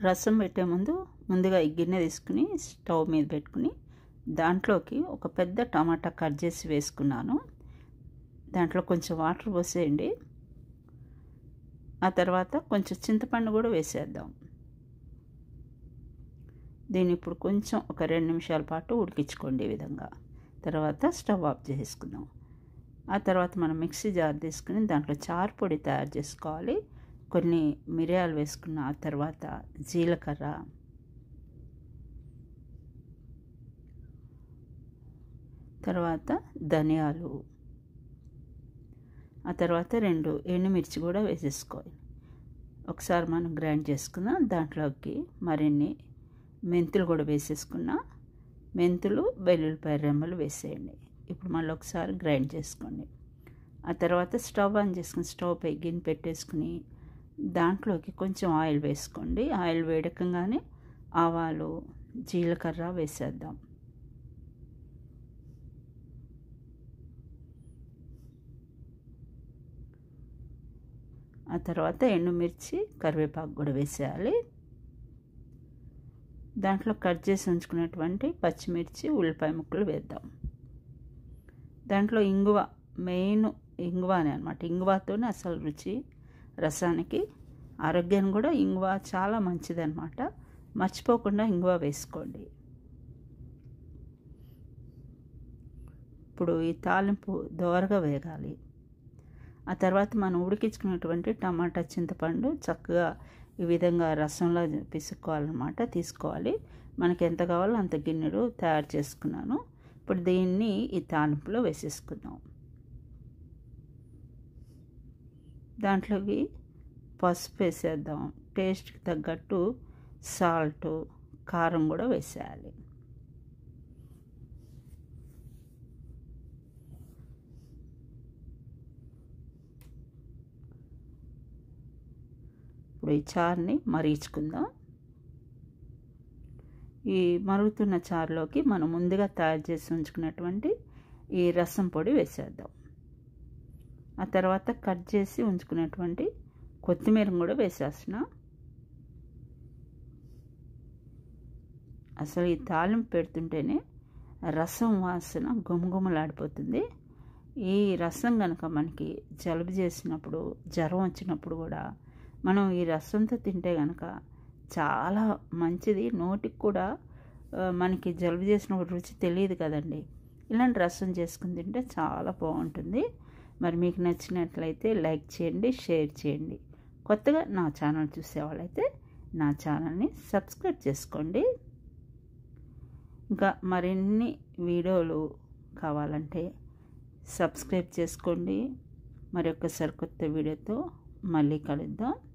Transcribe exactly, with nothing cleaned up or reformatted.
రసం పెట్టే ముందు ముందుగా ఈ గిన్నె తీసుకుని స్టవ్ మీద పెట్టుకుని దాంట్లోకి ఒక పెద్ద టమాటా కట్ చేసి వేసుకున్నాను. దాంట్లో కొంచెం వాటర్ పోసేయండి. ఆ తర్వాత కొంచెం చింతపండు కూడా వేసేద్దాం. దీన్ని ఇప్పుడు కొంచెం ఒక రెండు నిమిషాల పాటు ఉడికించుకోండి ఈ విధంగా. తర్వాత స్టవ్ ఆఫ్ చేసుకుందాం. ఆ తర్వాత మనం మిక్సీ జార్ తీసుకుని దాంట్లో చారు పొడి తయారు చేసుకోవాలి. కొన్ని మిరియాలు వేసుకున్న ఆ తర్వాత జీలకర్ర, తర్వాత ధనియాలు, ఆ తర్వాత రెండు ఎండుమిర్చి కూడా వేసేసుకోవాలి. ఒకసారి మనం గ్రైండ్ చేసుకుందాం. దాంట్లోకి మరిన్ని మెంతులు కూడా వేసేసుకున్నా. మెంతులు, వెల్లుల్లిపాయ రెమ్మలు వేసేయండి. ఇప్పుడు మళ్ళీ ఒకసారి గ్రైండ్ చేసుకోండి. ఆ తర్వాత స్టవ్ ఆన్ చేసుకుని స్టవ్ పై గిన్నె పెట్టేసుకుని దాంట్లోకి కొంచెం ఆయిల్ వేసుకోండి. ఆయిల్ వేడకంగానే ఆవాలు, జీలకర్ర వేసేద్దాం. ఆ తర్వాత ఎండుమిర్చి, కరివేపాకు కూడా వేసేయాలి. దాంట్లో కట్ చేసి ఉంచుకున్నటువంటి పచ్చిమిర్చి, ఉల్లిపాయ ముక్కలు వేద్దాం. దాంట్లో ఇంగువ, మెయిన్ ఇంగువనే అనమాట. ఇంగువతోనే అసలు రుచి రసానికి. ఆరోగ్యం కూడా ఇంగువ చాలా మంచిదన్నమాట. మర్చిపోకుండా ఇంగువ వేసుకోండి. ఇప్పుడు ఈ తాలింపు దోరగా వేగాలి. ఆ తర్వాత మనం ఉడికించుకున్నటువంటి టమాటా, చింతపండు చక్కగా ఈ విధంగా రసంలో పిసుక్కోవాలన్నమాట. తీసుకోవాలి. మనకి ఎంత కావాలో అంత గిన్నెలు తయారు చేసుకున్నాను. ఇప్పుడు దీన్ని ఈ తాలింపులో వేసేసుకుందాం. దాంట్లోకి పసుపు వేసేద్దాం. టేస్ట్కి తగ్గట్టు సాల్ట్, కారం కూడా వేసేయాలి. ఇప్పుడు ఈ చారుని మరిగించుకుందాం. ఈ మరుగుతున్న చారులోకి మనం ముందుగా తయారు చేసి ఉంచుకున్నటువంటి ఈ రసం పొడి వేసేద్దాం. ఆ తర్వాత కట్ చేసి ఉంచుకున్నటువంటి కొత్తిమీర కూడా వేసేస్తున్నా. అసలు ఈ తాలింపు పెడుతుంటేనే రసం వాసన గుమగుమలాడిపోతుంది. ఈ రసం కనుక మనకి జలుబు చేసినప్పుడు, జ్వరం వచ్చినప్పుడు కూడా మనం ఈ రసంతో తింటే కనుక చాలా మంచిది. నోటికి కూడా మనకి జలుబు చేసినప్పుడు రుచి తెలియదు కదండి. ఇలాంటి రసం చేసుకుని తింటే చాలా బాగుంటుంది. మరి మీకు నచ్చినట్లయితే లైక్ చేయండి, షేర్ చేయండి. కొత్తగా నా ఛానల్ చూసేవాళ్ళైతే నా ఛానల్ని సబ్స్క్రైబ్ చేసుకోండి. ఇంకా మరిన్ని వీడియోలు కావాలంటే సబ్స్క్రైబ్ చేసుకోండి. మరి ఒక్కసారి కొత్త వీడియోతో మళ్ళీ కలుద్దాం.